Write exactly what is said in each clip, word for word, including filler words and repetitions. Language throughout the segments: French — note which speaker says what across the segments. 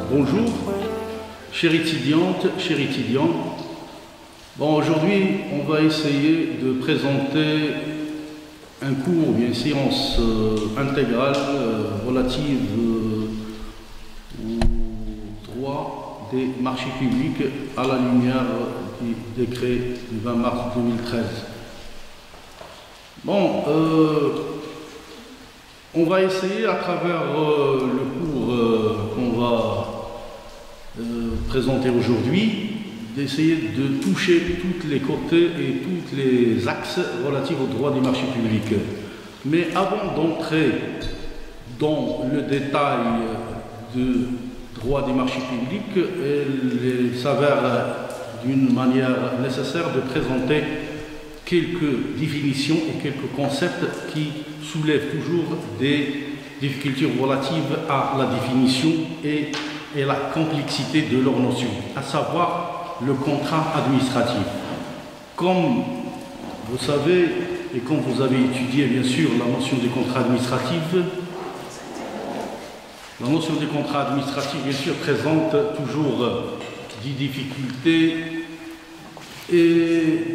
Speaker 1: Bonjour, chères étudiantes, chers étudiants. Bon, aujourd'hui, on va essayer de présenter un cours, une séance euh, intégrale euh, relative euh, au droit des marchés publics à la lumière du décret du vingt mars deux mille treize. Bon, euh, on va essayer à travers euh, le cours euh, qu'on va euh, présenter aujourd'hui d'essayer de toucher tous les côtés et tous les axes relatifs au droit des marchés publics. Mais avant d'entrer dans le détail du droit des marchés publics, il s'avère d'une manière nécessaire de présenter quelques définitions et quelques concepts qui soulèvent toujours des difficultés relatives à la définition et, et la complexité de leurs notions, à savoir le contrat administratif. Comme vous savez, et comme vous avez étudié bien sûr la notion du contrat administratif, la notion du contrat administratif bien sûr présente toujours des difficultés et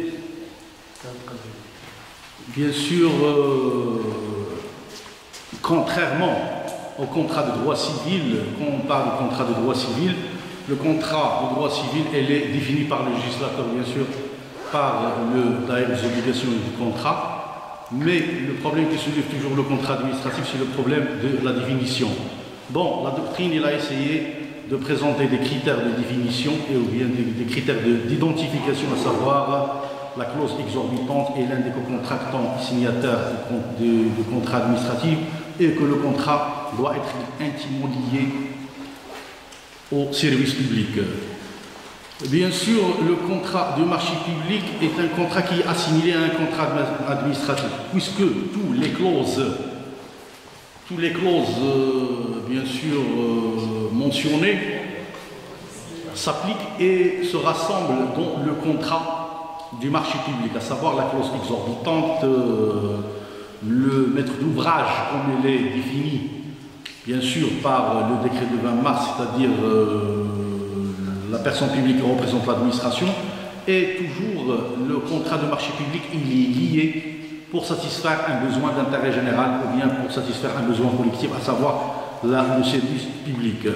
Speaker 1: bien sûr, euh, contrairement au contrat de droit civil, quand on parle de contrat de droit civil, le contrat de droit civil, elle est défini par le législateur, bien sûr, par le d'ailleurs les obligations du contrat, mais le problème qui soulève toujours le contrat administratif, c'est le problème de la définition. Bon, la doctrine, elle a essayé de présenter des critères de définition et ou bien des, des critères d'identification, à savoir la clause exorbitante et l'un des co-contractants signataires du, du contrat administratif, et que le contrat doit être intimement lié au service public. Bien sûr, le contrat de marché public est un contrat qui est assimilé à un contrat administratif, puisque toutes les clauses, toutes les clauses, euh, bien sûr, euh, mentionnées s'appliquent et se rassemblent dans le contrat du marché public, à savoir la clause exorbitante, euh, le maître d'ouvrage, comme elle est définie, bien sûr, par le décret de vingt mars, c'est-à-dire euh, la personne publique qui représente l'administration, et toujours euh, le contrat de marché public, il est lié pour satisfaire un besoin d'intérêt général ou bien pour satisfaire un besoin collectif, à savoir la, le service public.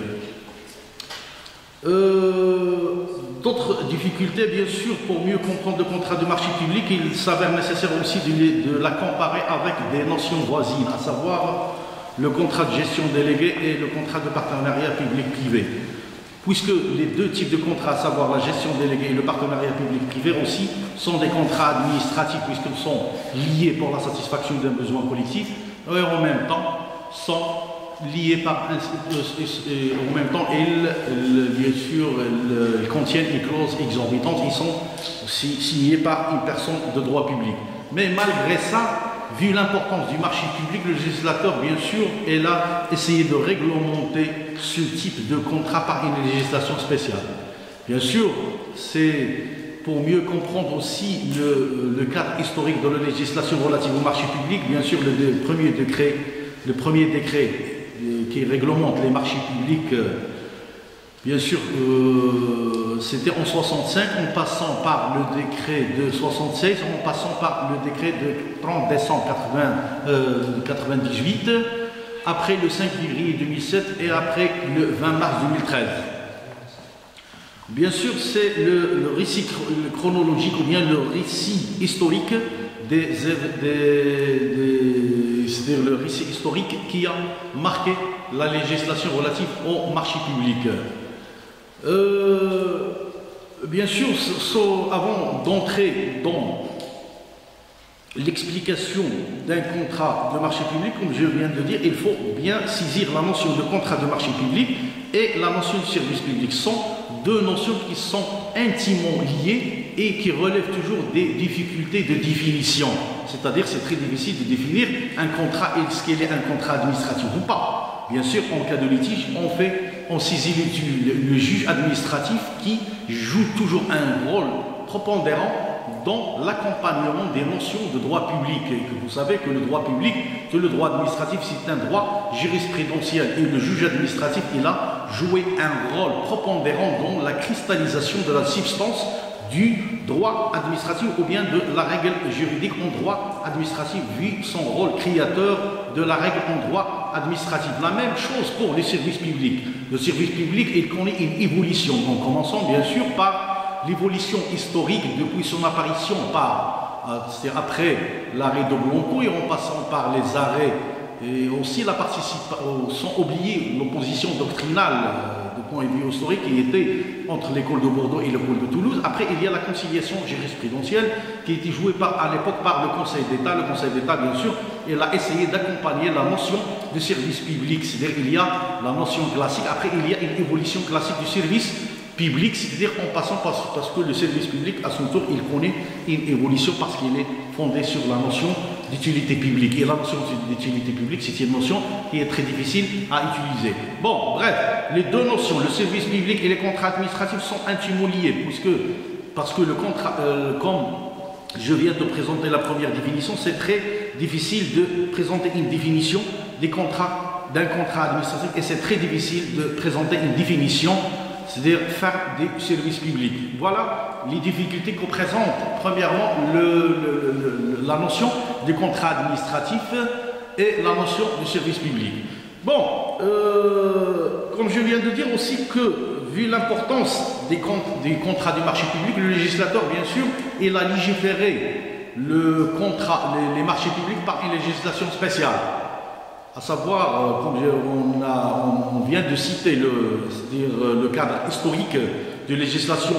Speaker 1: Euh, D'autres difficultés, bien sûr, pour mieux comprendre le contrat de marché public, il s'avère nécessaire aussi de, de la comparer avec des notions voisines, à savoir le contrat de gestion déléguée et le contrat de partenariat public-privé. Puisque les deux types de contrats, à savoir la gestion déléguée et le partenariat public-privé aussi, sont des contrats administratifs puisqu'ils sont liés pour la satisfaction d'un besoin collectif et en même temps sont liés par un, et en même temps ils, bien sûr, ils contiennent une clause exorbitante, ils sont signés par une personne de droit public. Mais malgré ça, vu l'importance du marché public, le législateur, bien sûr, elle a essayé de réglementer ce type de contrat par une législation spéciale. Bien sûr, c'est pour mieux comprendre aussi le, le cadre historique de la législation relative au marché public. Bien sûr, le, le premier décret, le premier décret qui réglemente les marchés publics, bien sûr, euh, c'était en soixante-cinq, en passant par le décret de soixante-seize, en passant par le décret de trente décembre quatre-vingt-dix-huit, après le cinq février deux mille sept et après le vingt mars deux mille treize. Bien sûr, c'est le, le récit chronologique ou bien le récit historique des, des, des c'est le récit historique qui a marqué la législation relative au marché public. Euh, bien sûr, so, avant d'entrer dans l'explication d'un contrat de marché public, comme je viens de le dire, il faut bien saisir la notion de contrat de marché public et la notion de service public. Ce sont deux notions qui sont intimement liées et qui relèvent toujours des difficultés de définition. C'est-à-dire c'est très difficile de définir un contrat, est-ce qu'il est un contrat administratif ou pas. Bien sûr, en cas de litige, on fait, on saisit le, le, le juge administratif qui joue toujours un rôle prépondérant dans l'accompagnement des notions de droit public. Et que vous savez que le droit public, que le droit administratif, c'est un droit jurisprudentiel. Et le juge administratif, il a joué un rôle prépondérant dans la cristallisation de la substance du droit administratif ou bien de la règle juridique en droit administratif, vu son rôle créateur de la règle en droit administratif. La même chose pour les services publics. Le service public, il connaît une évolution. En commençant bien sûr par l'évolution historique depuis son apparition, par, euh, c'est après l'arrêt de Blanco et en passant par les arrêts et aussi la participation, sans oublier l'opposition doctrinale euh, du point de vue historique qui était entre l'école de Bordeaux et l'école de Toulouse. Après, il y a la conciliation jurisprudentielle qui a été jouée par, à l'époque par le Conseil d'État. Le Conseil d'État, bien sûr, il a essayé d'accompagner la notion de service public. C'est-à-dire qu'il y a la notion classique. Après, il y a une évolution classique du service public, c'est-à-dire en passant par, parce que le service public, à son tour, il connaît une évolution parce qu'il est fondé sur la notion d'utilité publique. Et la notion d'utilité publique, c'est une notion qui est très difficile à utiliser. Bon, bref, les deux notions, le service public et les contrats administratifs, sont intimement liés, puisque, parce que le contrat, euh, comme je viens de présenter la première définition, c'est très difficile de présenter une définition des contrats, d'un contrat administratif, et c'est très difficile de présenter une définition, c'est-à-dire faire des services publics. Voilà les difficultés que présente, premièrement, le, le, le, la notion des contrats administratifs et la notion du service public. Bon, euh, comme je viens de dire aussi que, vu l'importance des, des contrats du marché public, le législateur, bien sûr, il a légiféré le contrat, les, les marchés publics par une législation spéciale. À savoir, euh, comme je, on, a, on, on vient de citer le, c'est-à-dire le cadre historique de législation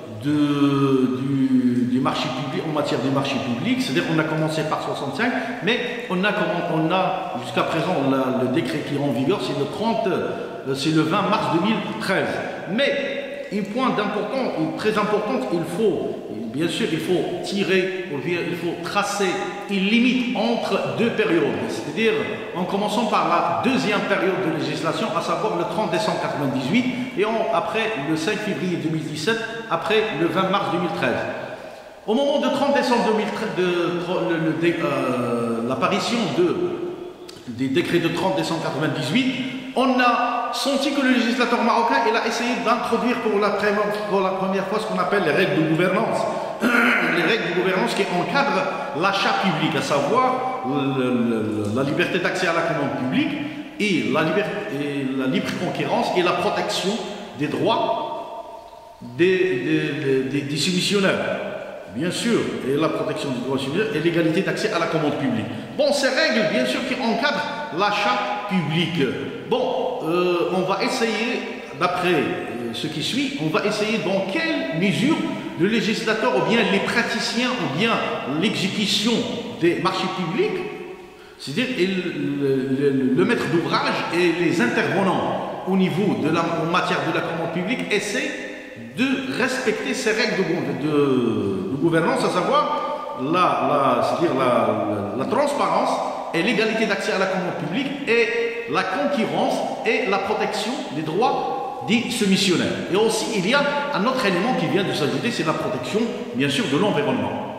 Speaker 1: de, du, du marché public en matière des marchés publics, c'est-à-dire qu'on a commencé par soixante-cinq, mais on a, on a jusqu'à présent la, le décret qui est en vigueur, c'est le trente, c'est le vingt mars deux mille treize. Mais un point d'important, très important, il faut, bien sûr, il faut tirer, il faut tracer une limite entre deux périodes, c'est-à-dire en commençant par la deuxième période de législation, à savoir le trente décembre quatre-vingt-dix-huit et en, après le cinq février deux mille dix-sept, après le vingt mars deux mille treize. Au moment de trente décembre deux mille treize, de, de, euh, l'apparition de, des décrets de trente décembre quatre-vingt-dix-huit, on a senti que le législateur marocain il a essayé d'introduire pour la, pour la première fois ce qu'on appelle les règles de gouvernance. Les règles de gouvernance qui encadrent l'achat public, à savoir le, le, la liberté d'accès à la commande publique et la, liberté, et la libre concurrence et la protection des droits des, des, des, des soumissionnaires. Bien sûr, et la protection des droits soumissionnaires et l'égalité d'accès à la commande publique. Bon, ces règles, bien sûr, qui encadrent l'achat public. Bon, euh, on va essayer, d'après euh, ce qui suit, on va essayer dans quelle mesure le législateur ou bien les praticiens ou bien l'exécution des marchés publics, c'est-à-dire le, le, le maître d'ouvrage et les intervenants au niveau de la en matière de la commande publique essaient de respecter ces règles de, de, de gouvernance, à savoir la, la, c'est-à-dire la, la, la transparence et l'égalité d'accès à la commande publique et la concurrence et la protection des droits des soumissionnaires. Et aussi, il y a un autre élément qui vient de s'ajouter, c'est la protection, bien sûr, de l'environnement.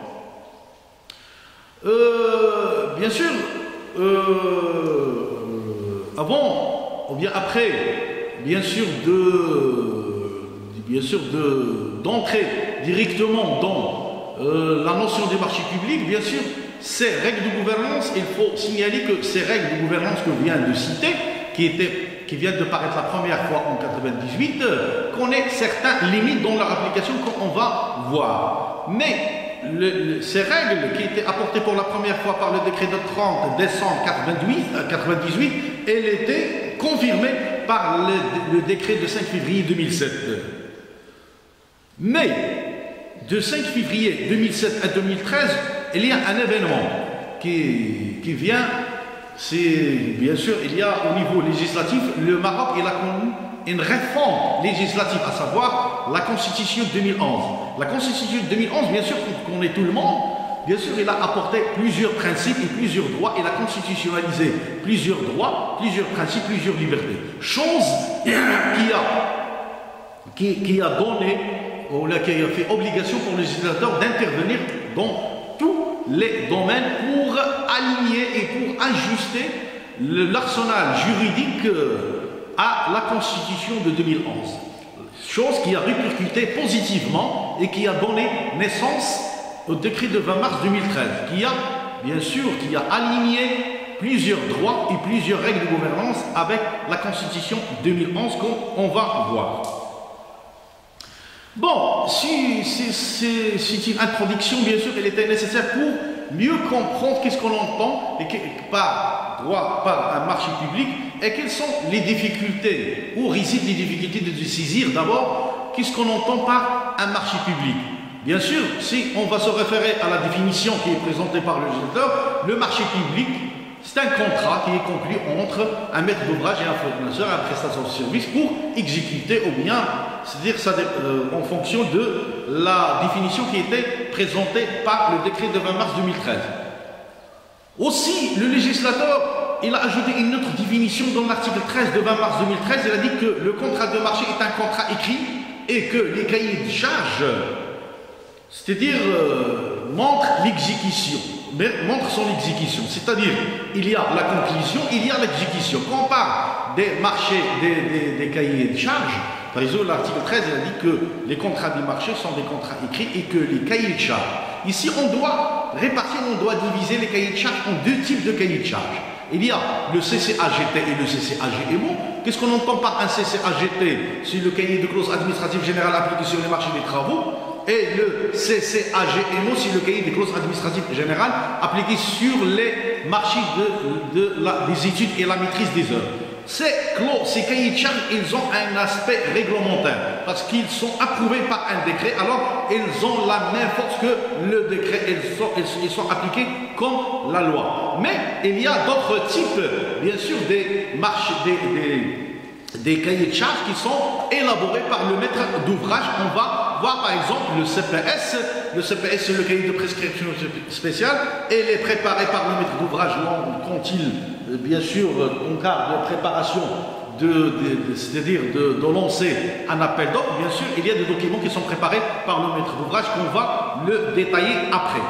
Speaker 1: Euh, bien sûr, euh, avant, ou bien après, bien sûr, de, bien sûr, de, d'entrer directement dans euh, la notion des marchés publics, bien sûr, ces règles de gouvernance, il faut signaler que ces règles de gouvernance que je viens de citer, qui étaient qui vient de paraître la première fois en quatre-vingt-dix-huit, euh, connaît certaines limites dans leur application qu'on va voir. Mais le, le, ces règles qui étaient apportées pour la première fois par le décret de trente décembre quatre-vingt-dix-huit, elles étaient confirmées par le, le décret de cinq février deux mille sept. Mais de cinq février deux mille sept à deux mille treize, il y a un événement qui, qui vient. C'est bien sûr, il y a au niveau législatif, le Maroc il a connu une réforme législative, à savoir la Constitution de deux mille onze. La Constitution de deux mille onze, bien sûr, qu'on connaît tout le monde, bien sûr, il a apporté plusieurs principes et plusieurs droits, il a constitutionnalisé plusieurs droits, plusieurs principes, plusieurs libertés. Chose qui a, qui, qui a donné, ou là, qui a fait obligation pour le législateur d'intervenir dans les domaines pour aligner et pour ajuster l'arsenal juridique à la Constitution de deux mille onze. Chose qui a répercuté positivement et qui a donné naissance au décret de vingt mars deux mille treize, qui a, bien sûr, qui a aligné plusieurs droits et plusieurs règles de gouvernance avec la Constitution deux mille onze, comme on va voir. Bon, si, si, si, c'est une introduction, bien sûr, elle était nécessaire pour mieux comprendre qu'est-ce qu'on entend et que, par droit, par un marché public, et quelles sont les difficultés, où résident les difficultés de saisir d'abord, qu'est-ce qu'on entend par un marché public. Bien sûr, si on va se référer à la définition qui est présentée par le législateur, le marché public, c'est un contrat qui est conclu entre un maître d'ouvrage et un fournisseur, un prestataire de service pour exécuter au bien, c'est-à-dire ça, euh, en fonction de la définition qui était présentée par le décret de vingt mars deux mille treize. Aussi, le législateur, il a ajouté une autre définition dans l'article treize de vingt mars deux mille treize. Il a dit que le contrat de marché est un contrat écrit et que les cahiers de charges, c'est-à-dire euh, montrent l'exécution. montre son exécution, c'est-à-dire il y a la conclusion, il y a l'exécution. Quand on parle des marchés, des, des, des cahiers de charges, par exemple l'article treize, il a dit que les contrats du marché sont des contrats écrits et que les cahiers de charges. Ici on doit répartir, on doit diviser les cahiers de charges en deux types de cahiers de charges. Il y a le C C A G T et le C C A G M O. Qu'est-ce qu'on entend par un C C A G T? C'est le cahier de clause administrative générale appliqué sur les marchés des travaux. Et le C C A G M O, c'est le cahier des clauses administratives générales appliqué sur les marchés de, de la, des études et la maîtrise des œuvres. Ces, clauses, ces cahiers de charges, ils ont un aspect réglementaire parce qu'ils sont approuvés par un décret, alors ils ont la même force que le décret, ils sont, ils, ils sont appliqués comme la loi. Mais il y a d'autres types, bien sûr, des marchés, des, des, des cahiers de charges qui sont élaborés par le maître d'ouvrage. On va voir par exemple le C P S. Le C P S, c'est le cahier de prescription spéciale. Elle est préparée par le maître d'ouvrage quand il, bien sûr, en cas de préparation, de, de, de, c'est-à-dire de, de lancer un appel d'offres. Bien sûr, il y a des documents qui sont préparés par le maître d'ouvrage qu'on va le détailler après.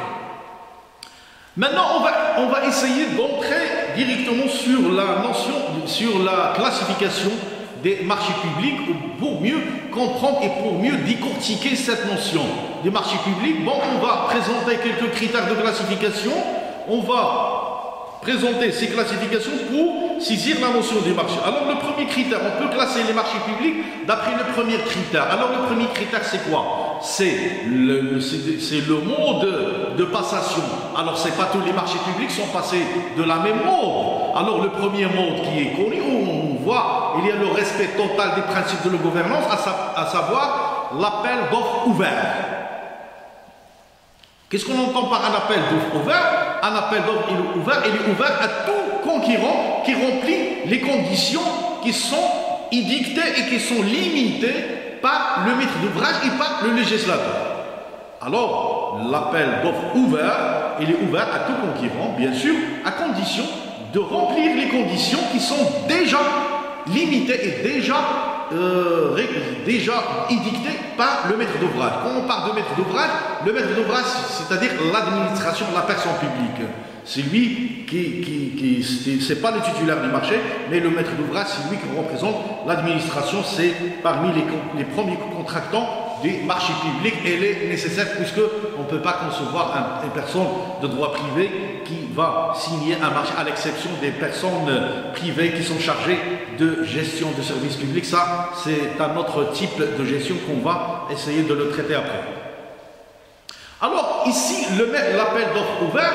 Speaker 1: Maintenant, on va, on va essayer d'entrer directement sur la notion, sur la classification des marchés publics pour mieux comprendre et pour mieux décortiquer cette notion des marchés publics. Bon, on va présenter quelques critères de classification. On va présenter ces classifications pour saisir la notion des marchés. Alors, le premier critère, on peut classer les marchés publics d'après le premier critère. Alors, le premier critère, c'est quoi? C'est le, le, le mode de passation. Alors, c'est pas tous les marchés publics sont passés de la même mode. Alors, le premier mode qui est connu, on voit, il y a le respect total des principes de la gouvernance, à, sa, à savoir l'appel d'offres ouvert. Qu'est-ce qu'on entend par un appel d'offres ouvert? Un appel d'offres ouvert, il est ouvert à tout concurrent qui remplit les conditions qui sont édictées et qui sont limitées par le maître d'ouvrage et par le législateur. Alors, l'appel d'offres ouvert, il est ouvert à tout concurrent, bien sûr, à condition de remplir les conditions qui sont déjà limitées et déjà, euh, déjà édictées par le maître d'ouvrage. Quand on parle de maître d'ouvrage, le maître d'ouvrage, c'est-à-dire l'administration de la personne publique. C'est lui qui, qui, qui c'est pas le titulaire du marché, mais le maître d'ouvrage, c'est lui qui représente l'administration. C'est parmi les, les premiers contractants des marchés publics. Elle est nécessaire puisqu'on ne peut pas concevoir un, une personne de droit privé qui va signer un marché, à l'exception des personnes privées qui sont chargées de gestion de services publics. Ça, c'est un autre type de gestion qu'on va essayer de le traiter après. Alors, ici, l'appel d'offres ouvert,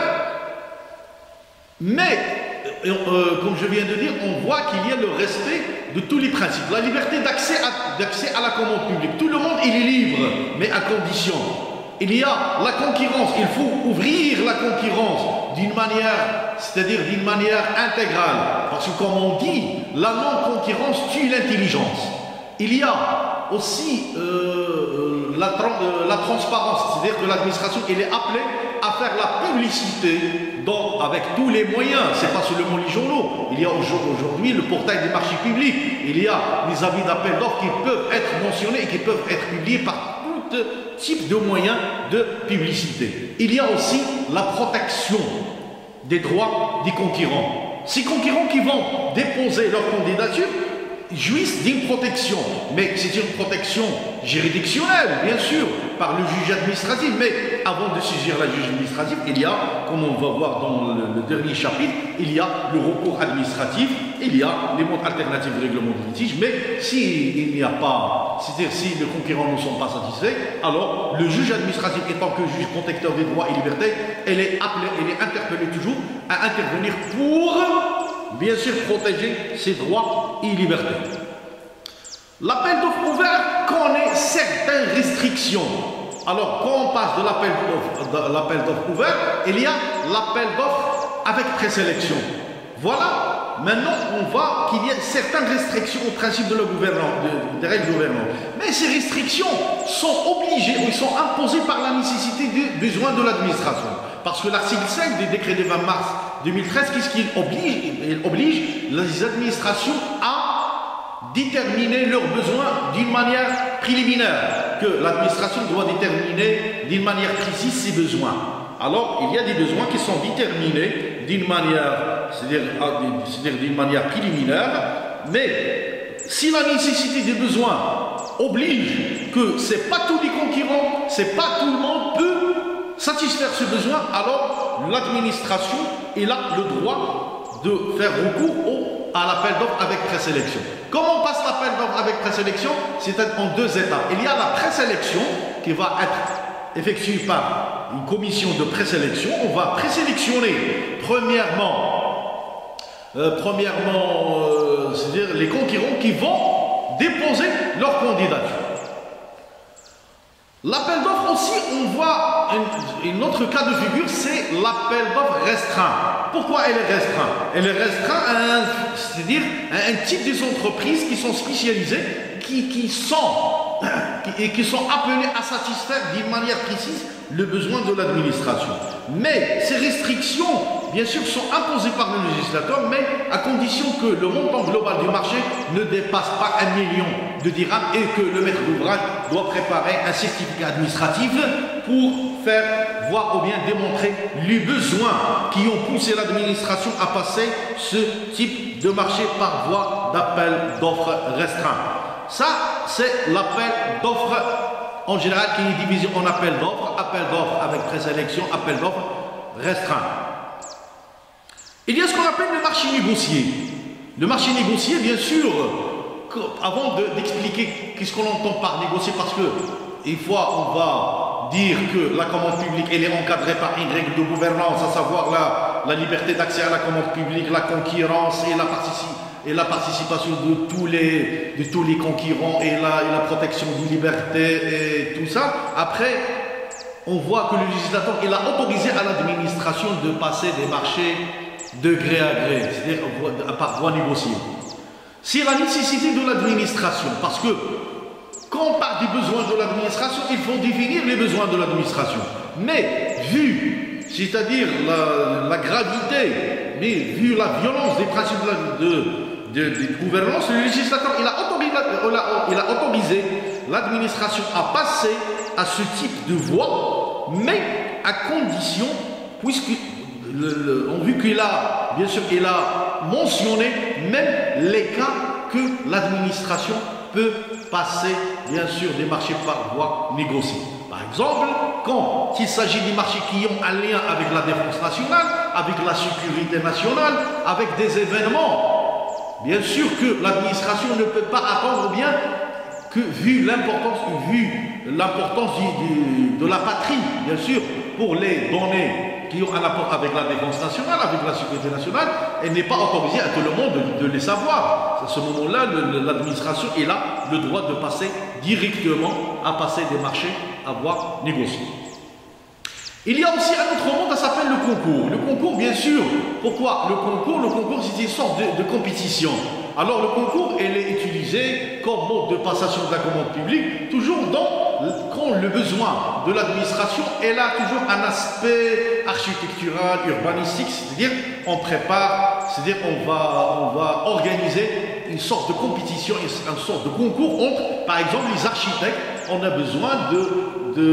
Speaker 1: mais, euh, euh, comme je viens de dire, on voit qu'il y a le respect de tous les principes. La liberté d'accès à, d'accès à la commande publique. Tout le monde, il est libre, mais à condition. Il y a la concurrence. Il faut ouvrir la concurrence d'une manière, c'est-à-dire d'une manière intégrale. Parce que, comme on dit, la non-concurrence tue l'intelligence. Il y a aussi euh, la, euh, la transparence, c'est-à-dire que l'administration, elle est appelée à faire la publicité dans, avec tous les moyens. C'est pas seulement les journaux. Il y a aujourd'hui le portail des marchés publics. Il y a les avis d'appel d'offres qui peuvent être mentionnés et qui peuvent être publiés par tout type de moyens de publicité. Il y a aussi la protection des droits des concurrents. Ces concurrents qui vont déposer leur candidature, jouissent d'une protection, mais c'est une protection juridictionnelle, bien sûr, par le juge administratif. Mais avant de saisir la juge administrative, il y a, comme on va voir dans le, le dernier chapitre, il y a le recours administratif, il y a les modes alternatifs de règlement de litige. Mais s'il n'y a pas, c'est-à-dire si les concurrents ne sont pas satisfaits, alors le juge administratif, étant que juge protecteur des droits et libertés, elle est appelée, elle est interpellée toujours à intervenir pour, bien sûr, protéger ses droits et libertés. L'appel d'offres ouvert connaît certaines restrictions. Alors, quand on passe de l'appel d'offres l'appel d'offres ouvert, il y a l'appel d'offres avec présélection. Voilà, maintenant on voit qu'il y a certaines restrictions au principe de la gouvernance, de, des règles gouvernantes. Mais ces restrictions sont obligées ou sont imposées par la nécessité des besoins de l'administration. Parce que l'article cinq du décret du vingt mars deux mille treize, qu'est-ce qu'il oblige? Il oblige les administrations à déterminer leurs besoins d'une manière préliminaire, que l'administration doit déterminer d'une manière précise ses besoins. Alors, il y a des besoins qui sont déterminés d'une manière, c'est-à-dire d'une manière préliminaire, mais si la nécessité des besoins oblige que c'est pas tous les concurrents, c'est pas tout le monde peut satisfaire ce besoin, alors l'administration elle a le droit de faire recours au, à l'appel d'offres avec présélection. Comment on passe l'appel d'offres avec présélection? C'est en deux étapes. Il y a la présélection qui va être effectuée par une commission de présélection. On va présélectionner premièrement, euh, premièrement euh, c'est-à-dire les concurrents qui vont déposer leur candidature. L'appel d'offres aussi, on voit un, un autre cas de figure, c'est l'appel d'offres restreint. Pourquoi elle est restreinte? Elle est restreinte à un, c'est-à-dire à un type des entreprises qui sont spécialisées, qui, qui sont qui, et qui sont appelées à satisfaire d'une manière précise le besoin de l'administration. Mais ces restrictions, bien sûr, sont imposées par le législateur, mais à condition que le montant global du marché ne dépasse pas un million de dirhams et que le maître d'ouvrage doit préparer un certificat administratif pour faire voir ou bien démontrer les besoins qui ont poussé l'administration à passer ce type de marché par voie d'appel d'offres restreint. Ça, c'est l'appel d'offres en général qui est divisé en appel d'offres, appel d'offres avec présélection, appel d'offres restreint. Il y a ce qu'on appelle le marché négocié. Le marché négocié, bien sûr, avant d'expliquer qu'est-ce qu'on entend par négocier, parce que une fois on va dire que la commande publique elle est encadrée par une règle de gouvernance, à savoir la, la liberté d'accès à la commande publique, la concurrence et la, partici et la participation de tous les, de tous les concurrents et la, et la protection des libertés et tout ça. Après, on voit que le législateur il a autorisé à l'administration de passer des marchés de gré à gré, c'est-à-dire par voie négociée. C'est la nécessité de l'administration, parce que quand on parle des besoins de l'administration, il faut définir les besoins de l'administration. Mais vu, c'est-à-dire la, la gravité, mais vu la violence des principes de, de, de, de gouvernance, le législateur il a autorisé, il a autorisé l'administration à passer à ce type de voie, mais à condition, puisque Le, le, on vu qu'il a, bien sûr, il a mentionné même les cas que l'administration peut passer, bien sûr, des marchés par voie négociée. Par exemple, quand il s'agit des marchés qui ont un lien avec la défense nationale, avec la sécurité nationale, avec des événements, bien sûr que l'administration ne peut pas attendre bien que, vu l'importance, vu l'importance de la patrie, bien sûr, pour les données qui ont un rapport avec la défense nationale, avec la sécurité nationale, elle n'est pas autorisée à tout le monde de, de les savoir. À ce moment-là, l'administration est là, le droit de passer directement à passer des marchés à voie négociée. Il y a aussi un autre monde, ça s'appelle le concours. Le concours, bien sûr, pourquoi le concours? Le concours, c'est une sorte de, de compétition. Alors le concours, elle est utilisé comme mode de passation de la commande publique, toujours dans quand le besoin de l'administration, elle a toujours un aspect architectural, urbanistique, c'est-à-dire on prépare, c'est-à-dire on va, on va organiser une sorte de compétition, une sorte de concours entre, par exemple, les architectes. On a besoin de, de,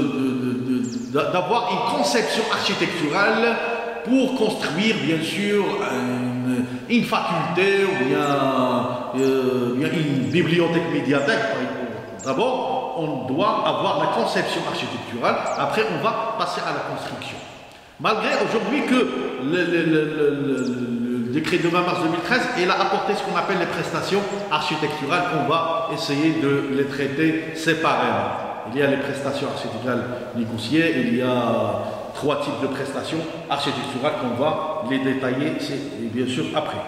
Speaker 1: de, de, de, d'avoir une conception architecturale pour construire, bien sûr, une, une faculté ou bien euh, une bibliothèque médiathèque, d'abord, on doit avoir la conception architecturale, après on va passer à la construction. Malgré aujourd'hui que le, le, le, le, le décret de vingt mars deux mille treize, il a apporté ce qu'on appelle les prestations architecturales, qu'on va essayer de les traiter séparément. Il y a les prestations architecturales négociées, il y a trois types de prestations architecturales qu'on va les détailler, c'est bien sûr après.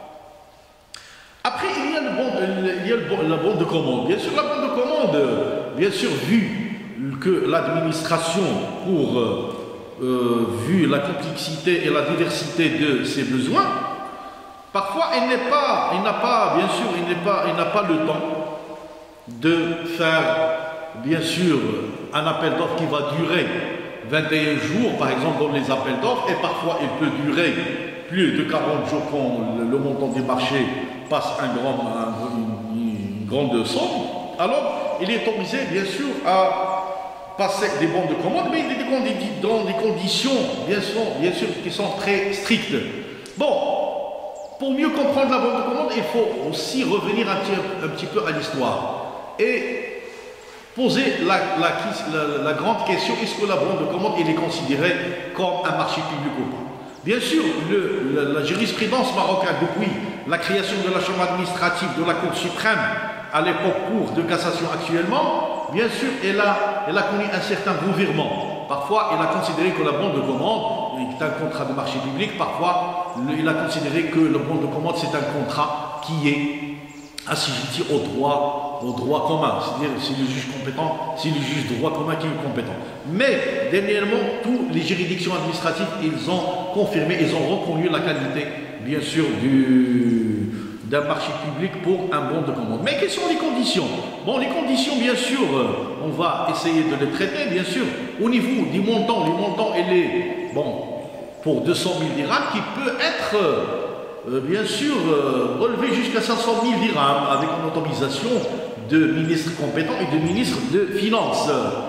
Speaker 1: Après, il y a, le bon, il y a le bon, la bande de commande. Bien sûr, la bande de commande, bien sûr, vu que l'administration, pour euh, vu la complexité et la diversité de ses besoins, parfois, il n'est pas, il n'a pas, bien sûr, il n'est pas, il n'a pas le temps de faire, bien sûr, un appel d'offres qui va durer vingt et un jours, par exemple, dans les appels d'offres, et parfois, il peut durer plus de quarante jours quand le, le montant du marché passe un grand, un, une, une grande somme. Alors, il est autorisé, bien sûr, à passer des bons de commande, mais dans des conditions, bien sûr, bien sûr, qui sont très strictes. Bon, pour mieux comprendre la bande de commande, il faut aussi revenir un petit, un petit peu à l'histoire et poser la, la, la, la grande question, est-ce que la bande de commande elle est considérée comme un marché public ou pas? Bien sûr, le, la, la jurisprudence marocaine, depuis la création de la Chambre administrative de la Cour suprême, à l'époque Cour de cassation actuellement, bien sûr, elle a, elle a connu un certain revirement. Parfois, elle a considéré que la bande de commande est un contrat de marché public. Parfois, le, il a considéré que la bande de commande, c'est un contrat qui est assujetti au droit, au droit commun. C'est-à-dire, c'est le juge compétent, c'est le juge de droit commun qui est compétent. Mais, dernièrement, toutes les juridictions administratives, ils ont confirmé, ils ont reconnu la qualité, bien sûr, du... d'un marché public pour un bon de commande. Mais quelles sont les conditions? Bon, les conditions, bien sûr, on va essayer de les traiter, bien sûr. Au niveau du montant, le montant, il est, bon, pour deux cent mille dirhams, qui peut être, euh, bien sûr, euh, relevé jusqu'à cinq cent mille dirhams, avec une autorisation de ministre compétent et de ministre de Finances.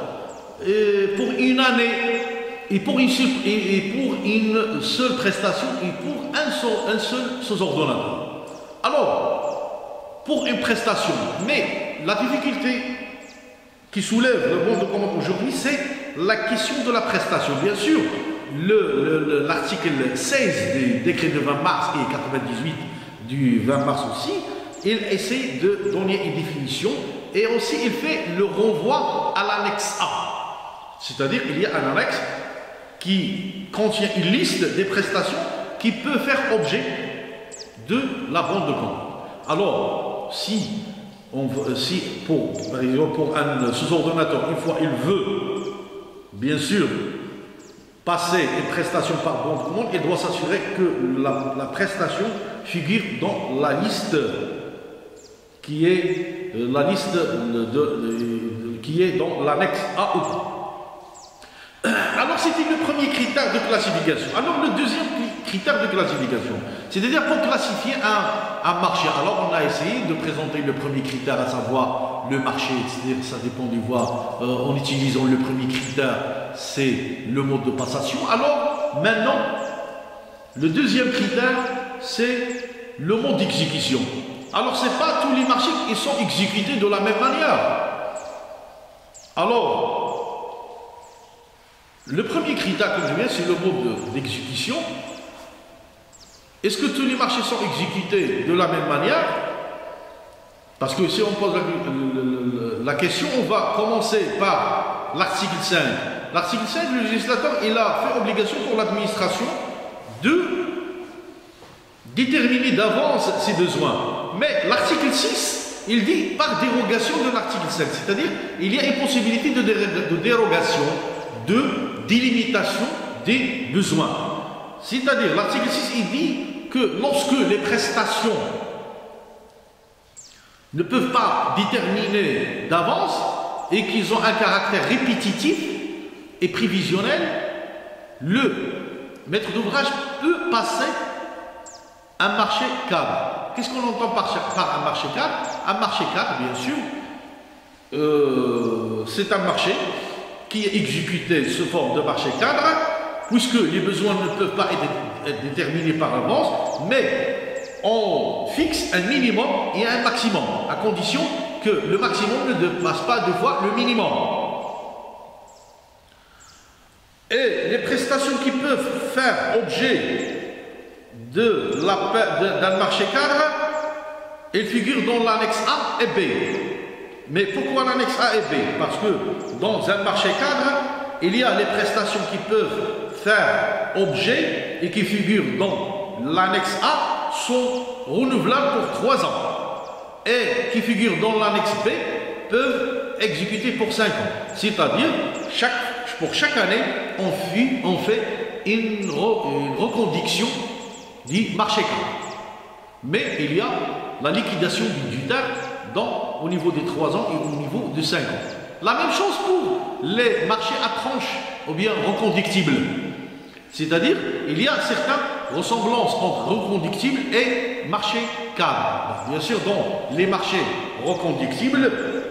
Speaker 1: Et pour une année, et pour une seule, et, et pour une seule prestation, et pour un seul, un seul sous-ordonnateur. Alors, pour une prestation, mais la difficulté qui soulève le bon de commande aujourd'hui, c'est la question de la prestation. Bien sûr, l'article seize du décret de vingt mars et quatre-vingt-dix-huit du vingt mars aussi, il essaie de donner une définition et aussi il fait le renvoi à l'annexe A. C'est-à-dire qu'il y a un annexe qui contient une liste des prestations qui peut faire objet de la bande de commande. Alors, si, on veut, si pour, par exemple, pour un sous-ordonnateur, une fois il veut, bien sûr, passer une prestation par bande de commande, il doit s'assurer que la, la prestation figure dans la liste qui est la liste de, de, de, qui est dans l'annexe A ou pas. Alors, c'était le premier critère de classification. Alors, le deuxième critère de classification, c'est-à-dire pour classifier un, un marché. Alors, on a essayé de présenter le premier critère, à savoir le marché, c'est-à-dire ça dépend du voie, euh, en utilisant le premier critère, c'est le mode de passation. Alors, maintenant, le deuxième critère, c'est le mode d'exécution. Alors, ce n'est pas tous les marchés qui sont exécutés de la même manière. Alors, le premier critère, comme je viens, c'est le mode d'exécution. Est-ce que tous les marchés sont exécutés de la même manière? Parce que si on pose la, la, la question, on va commencer par l'article cinq. L'article cinq, le législateur, il a fait obligation pour l'administration de déterminer d'avance ses besoins. Mais l'article six, il dit par dérogation de l'article cinq. C'est-à-dire, il y a une possibilité de, dé de dérogation, de délimitation des besoins. C'est-à-dire, l'article six, il dit que lorsque les prestations ne peuvent pas déterminer d'avance et qu'ils ont un caractère répétitif et prévisionnel, le maître d'ouvrage peut passer un marché cadre. Qu'est-ce qu'on entend par, par un marché cadre? Un marché cadre, bien sûr, euh, c'est un marché qui est exécuté sous forme de marché cadre, puisque les besoins ne peuvent pas être, être déterminés par avance, mais on fixe un minimum et un maximum, à condition que le maximum ne dépasse pas deux fois le minimum. Et les prestations qui peuvent faire objet de la, d'un marché cadre, elles figurent dans l'annexe A et B. Mais pourquoi l'annexe A et B? Parce que dans un marché cadre, il y a les prestations qui peuvent faire objet et qui figurent dans l'annexe A sont renouvelables pour trois ans et qui figurent dans l'annexe B peuvent exécuter pour cinq ans. C'est-à-dire, chaque, pour chaque année, on fait, on fait une, re, une reconduction du marché cadre. Mais il y a la liquidation budgétaire dans, au niveau des trois ans et au niveau de cinq ans. La même chose pour les marchés à tranches ou bien reconductibles. C'est-à-dire, il y a certaines ressemblances entre reconductibles et marché cadre. Bien sûr, dans les marchés reconductibles,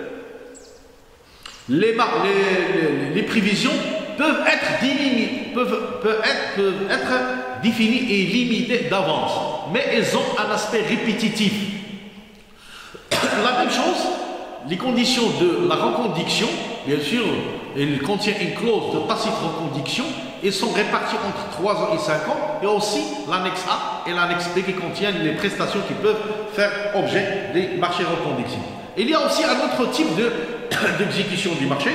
Speaker 1: les, les, les, les prévisions peuvent être, diminuées, peuvent, peuvent, être, peuvent être définies et limitées d'avance, mais elles ont un aspect répétitif. La même chose, les conditions de la reconduction, bien sûr, il contient une clause de tacite reconduction, et sont réparties entre trois ans et cinq ans, et aussi l'annexe A et l'annexe B qui contiennent les prestations qui peuvent faire objet des marchés reconductibles. Il y a aussi un autre type d'exécution du marché,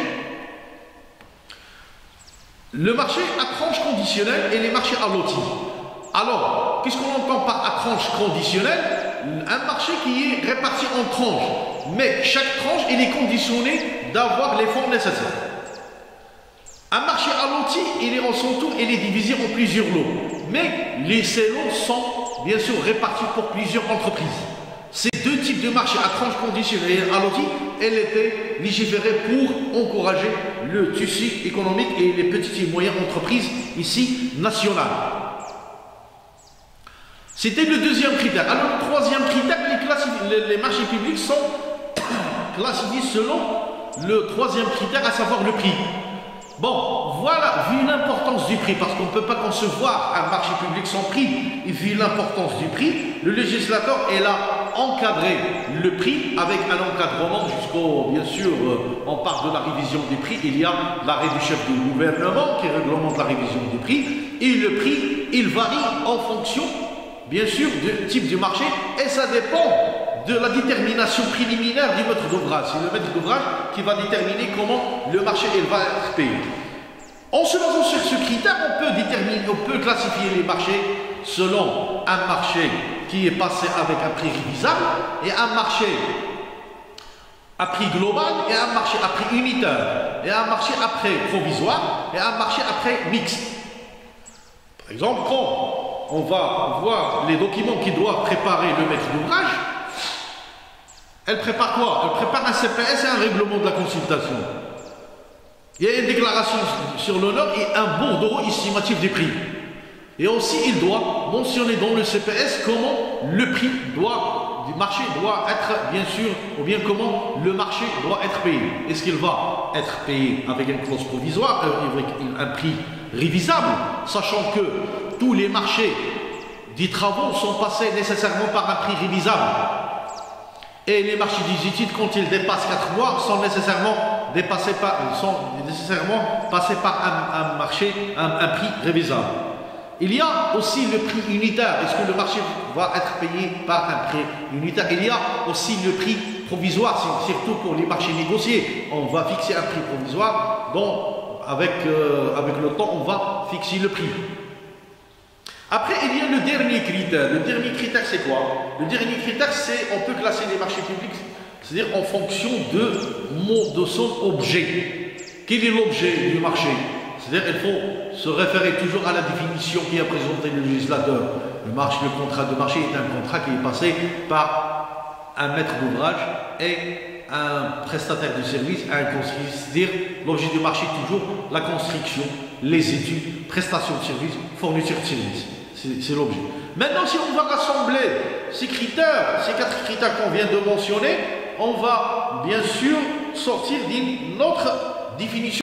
Speaker 1: le marché à tranche conditionnelle et les marchés à lotis. Alors, qu'est-ce qu'on entend par à tranche conditionnelle? Un marché qui est réparti en tranches, mais chaque tranche il est conditionné d'avoir les fonds nécessaires. Un marché à loti, il est en son tour, il est divisé en plusieurs lots, mais les ces lots sont bien sûr répartis pour plusieurs entreprises. Ces deux types de marchés à tranche conditionnelle et à loti, elles étaient légiférées pour encourager le tissu économique et les petites et moyennes entreprises ici nationales. C'était le deuxième critère. Alors, le troisième critère, les, les, les marchés publics sont classifiés selon le troisième critère, à savoir le prix. Bon, voilà, vu l'importance du prix, parce qu'on ne peut pas concevoir un marché public sans prix, et vu l'importance du prix, le législateur est là encadré le prix avec un encadrement jusqu'au, bien sûr, euh, on parle de la révision des prix, il y a l'arrêt du chef du gouvernement qui réglemente la révision des prix, et le prix, il varie en fonction, bien sûr, du type du marché, et ça dépend de la détermination préliminaire du maître d'ouvrage. C'est le maître d'ouvrage qui va déterminer comment le marché il va être payé. En se basant sur ce critère, on peut déterminer, on peut classifier les marchés selon un marché qui est passé avec un prix révisable et un marché à prix global et un marché à prix unitaire et un marché à prix provisoire et un marché à prix mixte. Par exemple, quand on va voir les documents qui doivent préparer le maître d'ouvrage, elle prépare quoi? Elle prépare un C P S et un règlement de la consultation. Il y a une déclaration sur l'honneur et un bordereau estimatif des prix. Et aussi, il doit mentionner dans le C P S comment le prix doit, du marché doit être, bien sûr, ou bien comment le marché doit être payé. Est-ce qu'il va être payé avec une clause provisoire, euh, avec un prix révisable, sachant que tous les marchés des travaux sont passés nécessairement par un prix révisable. Et les marchés des études, quand ils dépassent quatre mois, sont nécessairement dépassés par, sont nécessairement passés par un, un marché, un, un prix révisable. Il y a aussi le prix unitaire. Est-ce que le marché va être payé par un prix unitaire? Il y a aussi le prix provisoire, surtout pour les marchés négociés. On va fixer un prix provisoire, donc avec, euh, avec le temps, on va fixer le prix. Après, il y a le dernier critère. Le dernier critère, c'est quoi? Le dernier critère, c'est on peut classer les marchés publics, c'est-à-dire en fonction de, de son objet. Quel est l'objet du marché? C'est-à-dire qu'il faut se référer toujours à la définition qui a présenté le législateur. Le, marché, le contrat de marché est un contrat qui est passé par un maître d'ouvrage et un prestataire de service, un constructeur. C'est-à-dire l'objet du marché est toujours la construction, les études, prestations de services, fourniture de services. C'est l'objet. Maintenant, si on va rassembler ces critères, ces quatre critères qu'on vient de mentionner, on va bien sûr sortir d'une autre définition.